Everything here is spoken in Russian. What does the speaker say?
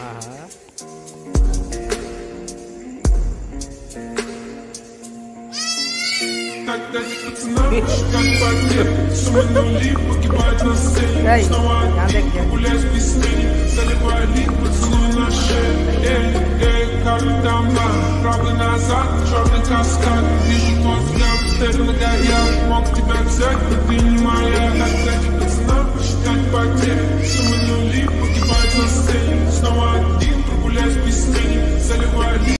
Эй, Яндекс, гулять без тени, заливая лик, поцелуй на шее. Каждый дома, правый назад, черный каскад. Вижу твой взгляд, стены на горях. Мог тебя взять, но ты не моя.